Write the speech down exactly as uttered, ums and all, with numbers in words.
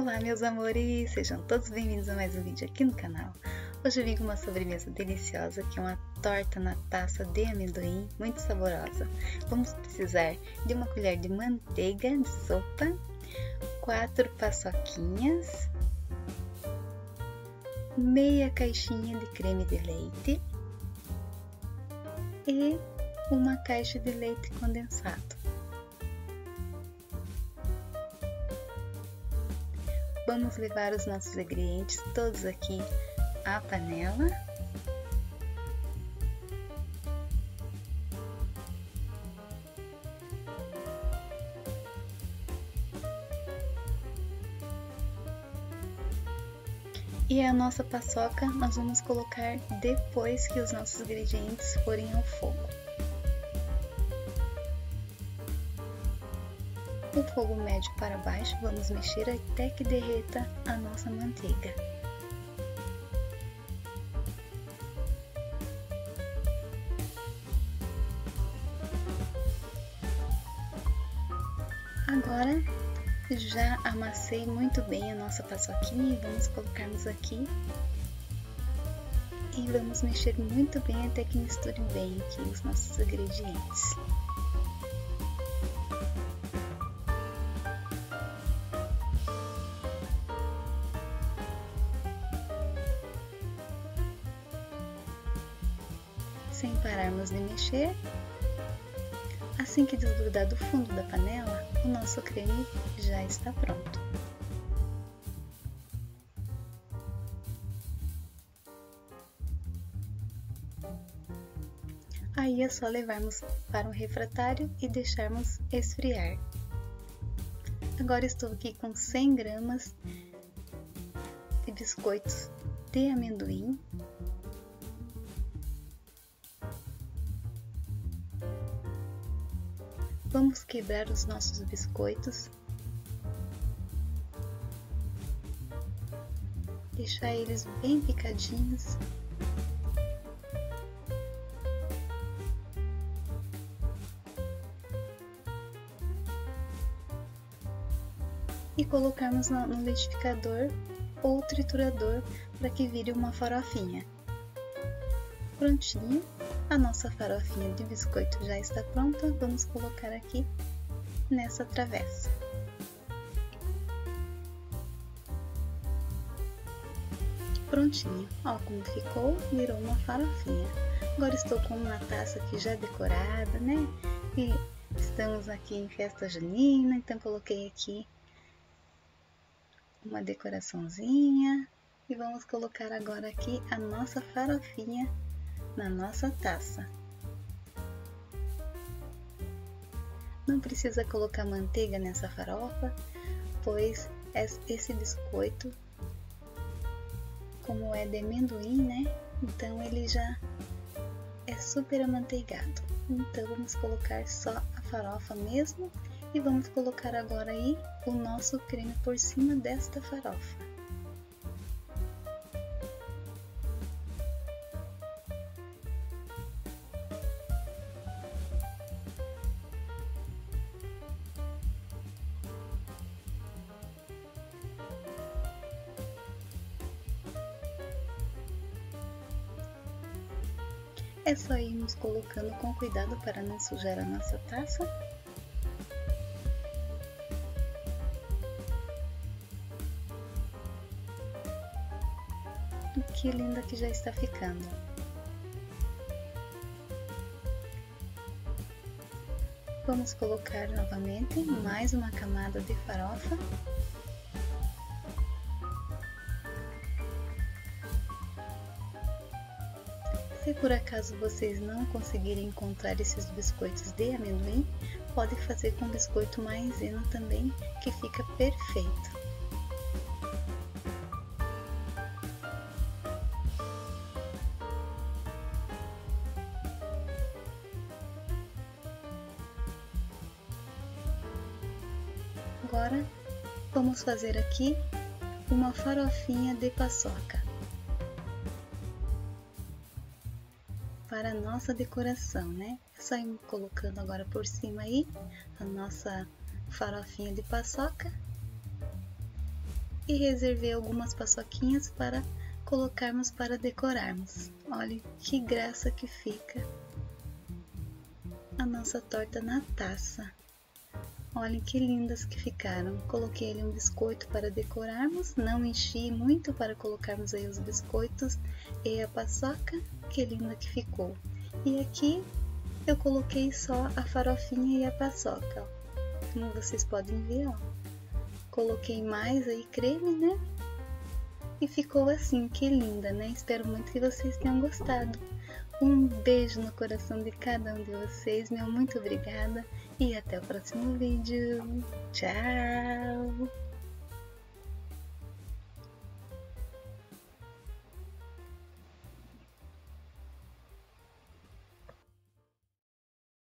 Olá, meus amores! Sejam todos bem-vindos a mais um vídeo aqui no canal. Hoje eu vim com uma sobremesa deliciosa, que é uma torta na taça de amendoim, muito saborosa. Vamos precisar de uma colher de manteiga de sopa, quatro paçoquinhas, meia caixinha de creme de leite e uma caixa de leite condensado. Vamos levar os nossos ingredientes todos aqui à panela. E a nossa paçoca nós vamos colocar depois que os nossos ingredientes forem ao fogo. O fogo médio para baixo, vamos mexer até que derreta a nossa manteiga. Agora já amassei muito bem a nossa paçoquinha e vamos colocarmos aqui e vamos mexer muito bem até que misture bem aqui os nossos ingredientes. Sem pararmos de mexer. Assim que desgrudar do fundo da panela, o nosso creme já está pronto. Aí é só levarmos para um refratário e deixarmos esfriar. Agora estou aqui com cem gramas de biscoitos de amendoim. Vamos quebrar os nossos biscoitos, deixar eles bem picadinhos. E colocarmos no liquidificador ou triturador para que vire uma farofinha. Prontinho. A nossa farofinha de biscoito já está pronta, vamos colocar aqui nessa travessa. Prontinho, ó como ficou, virou uma farofinha. Agora estou com uma taça aqui já decorada, né? E estamos aqui em festa junina, então coloquei aqui uma decoraçãozinha e vamos colocar agora aqui a nossa farofinha na nossa taça. Não precisa colocar manteiga nessa farofa, pois esse biscoito, como é de amendoim, né? Então ele já é super amanteigado. Então vamos colocar só a farofa mesmo e vamos colocar agora aí o nosso creme por cima desta farofa. É só irmos colocando com cuidado para não sujar a nossa taça. E que linda que já está ficando. Vamos colocar novamente mais uma camada de farofa. Se por acaso vocês não conseguirem encontrar esses biscoitos de amendoim, pode fazer com biscoito maisena também, que fica perfeito. Agora vamos fazer aqui uma farofinha de paçoca. Para a nossa decoração, né? É só ir colocando agora por cima aí a nossa farofinha de paçoca. e reservei algumas paçoquinhas para colocarmos para decorarmos. Olha que graça que fica a nossa torta na taça. Olhem que lindas que ficaram. Coloquei ali um biscoito para decorarmos, não enchi muito para colocarmos aí os biscoitos e a paçoca. Que linda que ficou. E aqui eu coloquei só a farofinha e a paçoca, ó. Como vocês podem ver, ó. Coloquei mais aí creme, né? E ficou assim, que linda, né? Espero muito que vocês tenham gostado. Um beijo no coração de cada um de vocês, meu muito obrigada e até o próximo vídeo. Tchau!